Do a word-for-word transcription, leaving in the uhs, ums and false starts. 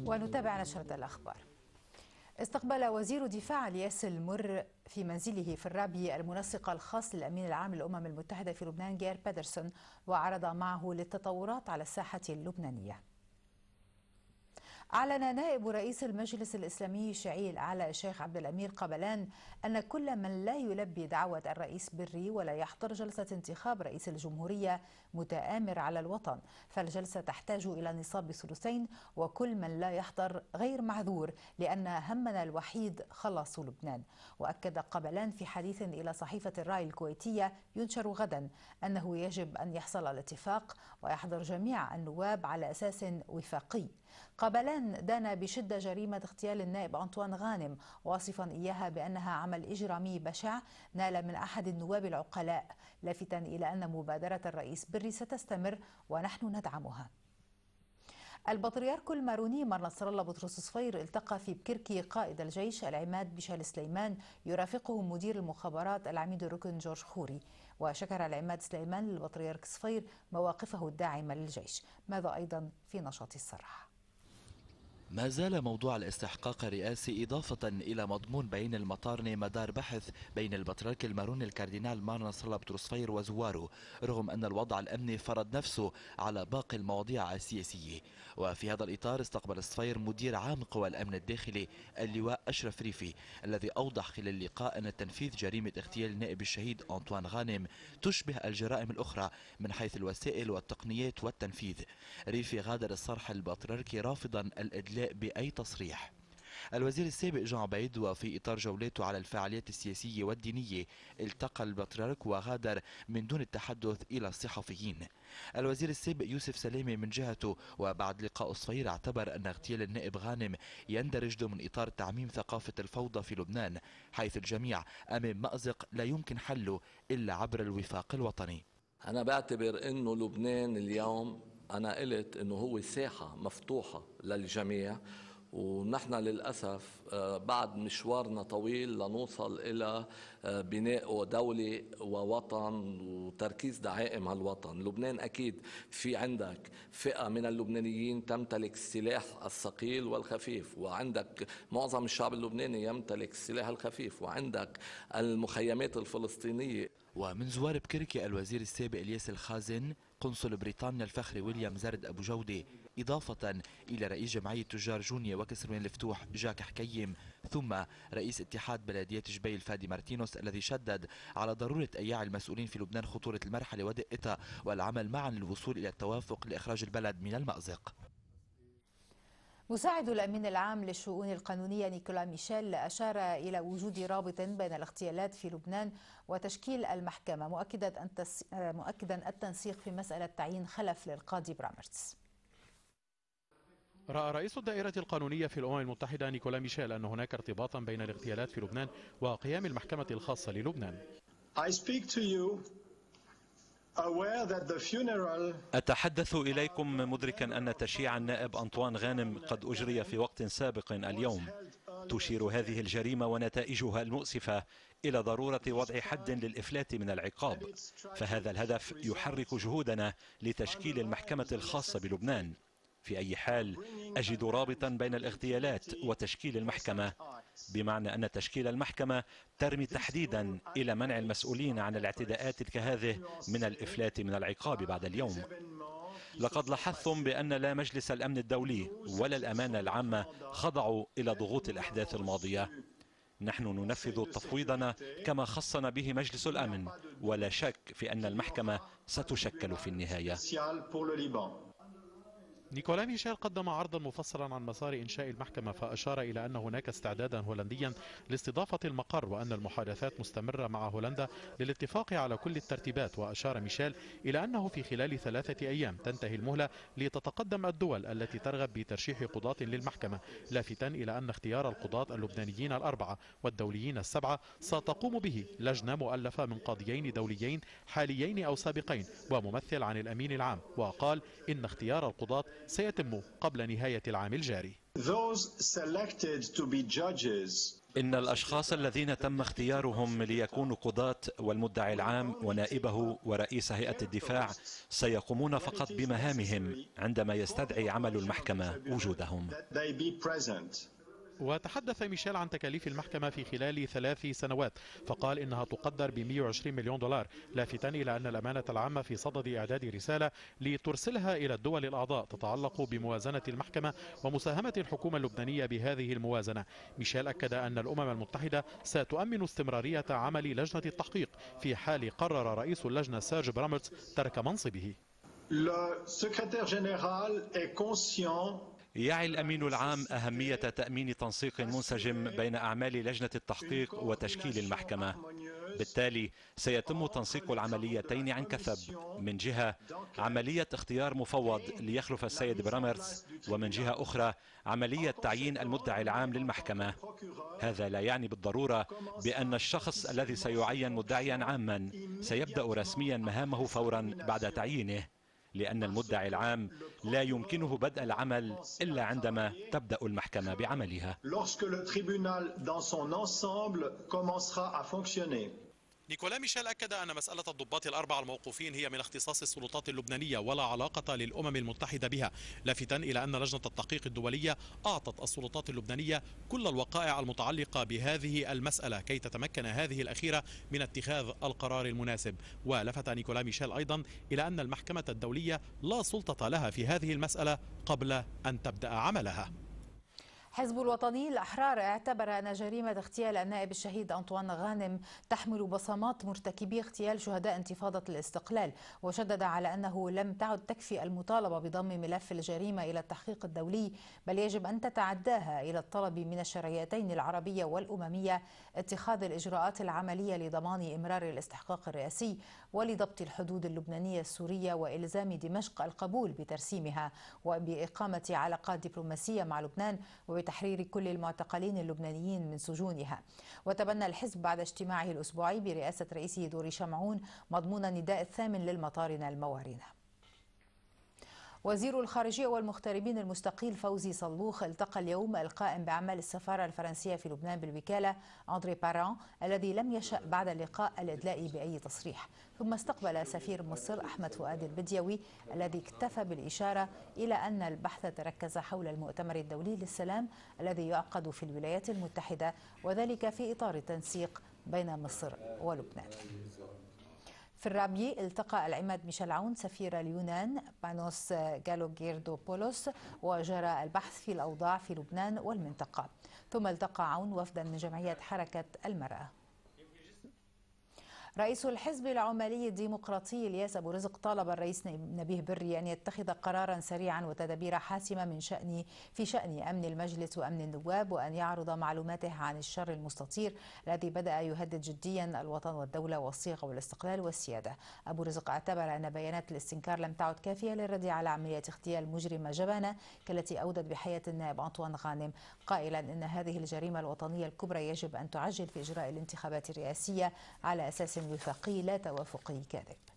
ونتابع نشرة الأخبار. استقبل وزير دفاع الياس المر في منزله في الرابية المنسق الخاص للأمين العام للأمم المتحدة في لبنان جير بيدرسون، وعرض معه للتطورات على الساحة اللبنانية. أعلن نائب رئيس المجلس الإسلامي الشيعي الأعلى الشيخ عبد الأمير قبلان أن كل من لا يلبي دعوة الرئيس بري ولا يحضر جلسة انتخاب رئيس الجمهورية متآمر على الوطن، فالجلسة تحتاج إلى نصاب ثلثين، وكل من لا يحضر غير معذور لأن همنا الوحيد خلاص لبنان. وأكد قبلان في حديث إلى صحيفة الراي الكويتية ينشر غدا أنه يجب أن يحصل الاتفاق ويحضر جميع النواب على أساس وفاقي. قبلان دان بشدة جريمة اغتيال النائب أنطوان غانم، واصفا إياها بأنها عمل إجرامي بشع نال من أحد النواب العقلاء، لافتا إلى أن مبادرة الرئيس بري ستستمر ونحن ندعمها. البطريرك الماروني مر نصر الله بطرس صفير التقى في بكركي قائد الجيش العماد بشال سليمان، يرافقه مدير المخابرات العميد الركن جورج خوري. وشكر العماد سليمان للبطريرك صفير مواقفه الداعمة للجيش. ماذا أيضا في نشاط الصراحة؟ ما زال موضوع الاستحقاق الرئاسي إضافة إلى مضمون بيان المطارنة مدار بحث بين البطريرك الماروني الكاردينال مار نصر الله بطرس صفير وزواره، رغم أن الوضع الأمني فرض نفسه على باقي المواضيع السياسية. وفي هذا الإطار استقبل الصفير مدير عام قوى الأمن الداخلي اللواء أشرف ريفي، الذي أوضح خلال اللقاء أن تنفيذ جريمة اغتيال النائب الشهيد أنطوان غانم تشبه الجرائم الأخرى من حيث الوسائل والتقنيات والتنفيذ. ريفي غادر الصرح البطريركي رافضا الإدلاء بأي تصريح. الوزير السابق جان عبيد وفي إطار جولاته على الفعاليات السياسية والدينية التقى البطريرك وغادر من دون التحدث إلى الصحفيين. الوزير السابق يوسف سلامة من جهته وبعد لقاء صفير اعتبر أن اغتيال النائب غانم يندرج ضمن إطار تعميم ثقافة الفوضى في لبنان، حيث الجميع أمام مأزق لا يمكن حله إلا عبر الوفاق الوطني. أنا بعتبر أنه لبنان اليوم أنا قلت أنه هو ساحة مفتوحة للجميع، ونحن للأسف بعد مشوارنا طويل لنوصل إلى بناء دولة ووطن وتركيز دعائم على الوطن. لبنان أكيد في عندك فئة من اللبنانيين تمتلك السلاح الثقيل والخفيف، وعندك معظم الشعب اللبناني يمتلك السلاح الخفيف، وعندك المخيمات الفلسطينية. ومن زوار بكركي الوزير السابق الياس الخازن قنصل بريطانيا الفخري ويليام زرد أبو جودة، إضافة إلى رئيس جمعية تجار جونيا وكسروان الفتوح جاك حكيم، ثم رئيس اتحاد بلديات جبيل فادي مارتينوس، الذي شدد على ضرورة إياع المسؤولين في لبنان خطورة المرحلة ودقتها والعمل معا للوصول إلى التوافق لإخراج البلد من المأزق. مساعد الأمين العام للشؤون القانونية نيكولا ميشيل أشار إلى وجود رابط بين الاغتيالات في لبنان وتشكيل المحكمة، مؤكدا مؤكدا التنسيق في مسألة تعيين خلف للقاضي برامرتس. رأى رئيس الدائرة القانونية في الأمم المتحدة نيكولا ميشيل أن هناك ارتباطا بين الاغتيالات في لبنان وقيام المحكمة الخاصة للبنان. I speak to you أتحدث إليكم مدركا أن تشييع النائب أنطوان غانم قد أجري في وقت سابق اليوم. تشير هذه الجريمة ونتائجها المؤسفة إلى ضرورة وضع حد للإفلات من العقاب، فهذا الهدف يحرك جهودنا لتشكيل المحكمة الخاصة بلبنان. في أي حال أجد رابطا بين الاغتيالات وتشكيل المحكمة، بمعنى أن تشكيل المحكمة ترمي تحديدا إلى منع المسؤولين عن الاعتداءات كهذه من الإفلات من العقاب بعد اليوم. لقد لاحظتم بأن لا مجلس الأمن الدولي ولا الأمانة العامة خضعوا إلى ضغوط الأحداث الماضية. نحن ننفذ تفويضنا كما خصنا به مجلس الأمن، ولا شك في أن المحكمة ستشكل في النهاية. نيكولا ميشيل قدم عرضا مفصلا عن مسار إنشاء المحكمة، فأشار إلى أن هناك استعدادا هولنديا لاستضافة المقر وأن المحادثات مستمرة مع هولندا للاتفاق على كل الترتيبات. وأشار ميشيل إلى أنه في خلال ثلاثة أيام تنتهي المهلة لتتقدم الدول التي ترغب بترشيح قضاة للمحكمة، لافتا إلى أن اختيار القضاة اللبنانيين الأربعة والدوليين السبعة ستقوم به لجنة مؤلفة من قاضيين دوليين حاليين أو سابقين وممثل عن الأمين العام. وقال إن اختيار القضاة سيتم قبل نهاية العام الجاري. إن الأشخاص الذين تم اختيارهم ليكونوا قضاة والمدعي العام ونائبه ورئيس هيئة الدفاع سيقومون فقط بمهامهم عندما يستدعي عمل المحكمة وجودهم. وتحدث ميشيل عن تكاليف المحكمة في خلال ثلاث سنوات، فقال إنها تقدر ب مئة وعشرين مليون دولار، لافتا إلى أن الأمانة العامة في صدد إعداد رسالة لترسلها إلى الدول الأعضاء تتعلق بموازنة المحكمة ومساهمة الحكومة اللبنانية بهذه الموازنة. ميشيل أكد أن الأمم المتحدة ستؤمن استمرارية عمل لجنة التحقيق في حال قرر رئيس اللجنة سيرج برامرتس ترك منصبه. يعي الأمين العام أهمية تأمين تنسيق منسجم بين أعمال لجنة التحقيق وتشكيل المحكمة. بالتالي سيتم تنسيق العمليتين عن كثب، من جهة عملية اختيار مفوض ليخلف السيد برامرتس، ومن جهة أخرى عملية تعيين المدعي العام للمحكمة. هذا لا يعني بالضرورة بأن الشخص الذي سيعين مدعيا عاما سيبدأ رسميا مهامه فورا بعد تعيينه، لأن المدعي العام لا يمكنه بدء العمل إلا عندما تبدأ المحكمة بعملها. نيكولا ميشيل أكد أن مسألة الضباط الأربعة الموقوفين هي من اختصاص السلطات اللبنانية ولا علاقة للأمم المتحدة بها، لافتا إلى أن لجنة التحقيق الدولية أعطت السلطات اللبنانية كل الوقائع المتعلقة بهذه المسألة كي تتمكن هذه الأخيرة من اتخاذ القرار المناسب. ولفت نيكولا ميشيل أيضا إلى أن المحكمة الدولية لا سلطة لها في هذه المسألة قبل أن تبدأ عملها. حزب الوطني الأحرار اعتبر أن جريمة اغتيال النائب الشهيد أنطوان غانم تحمل بصمات مرتكبي اغتيال شهداء انتفاضة الاستقلال، وشدد على أنه لم تعد تكفي المطالبة بضم ملف الجريمة إلى التحقيق الدولي، بل يجب أن تتعداها إلى الطلب من الشرعيتين العربية والأممية اتخاذ الإجراءات العملية لضمان إمرار الاستحقاق الرئاسي ولضبط الحدود اللبنانية السورية وإلزام دمشق القبول بترسيمها وبإقامة علاقات دبلوماسية مع لبنان وتحرير كل المعتقلين اللبنانيين من سجونها. وتبنى الحزب بعد اجتماعه الأسبوعي برئاسة رئيسه دوري شمعون مضمون النداء الثامن للمطارنة الموارنة. وزير الخارجية والمغتربين المستقيل فوزي صلوخ التقى اليوم القائم بأعمال السفارة الفرنسية في لبنان بالوكالة أندري باران الذي لم يشأ بعد اللقاء الإدلاء بأي تصريح، ثم استقبل سفير مصر أحمد فؤاد البديوي الذي اكتفى بالإشارة إلى أن البحث تركز حول المؤتمر الدولي للسلام الذي يعقد في الولايات المتحدة، وذلك في إطار التنسيق بين مصر ولبنان. في الرابية التقى العماد ميشيل عون سفير اليونان بانوس جالوغيردوبولوس وجرى البحث في الأوضاع في لبنان والمنطقة. ثم التقى عون وفدا من جمعية حركة المرأة. رئيس الحزب العمالي الديمقراطي الياس أبو رزق طالب الرئيس نبيه بري أن يتخذ قرارا سريعا وتدابير حاسمة من شأن في شأن أمن المجلس وأمن النواب، وأن يعرض معلوماته عن الشر المستطير الذي بدأ يهدد جديا الوطن والدولة والصيغة والاستقلال والسيادة. أبو رزق اعتبر أن بيانات الاستنكار لم تعد كافية للرد على عملية اغتيال مجرمة جبانة كالتي أودت بحياة النائب أنطوان غانم، قائلا أن هذه الجريمة الوطنية الكبرى يجب أن تعجل في إجراء الانتخابات الرئاسية على أساس وفاقي لا توافقي كاذب.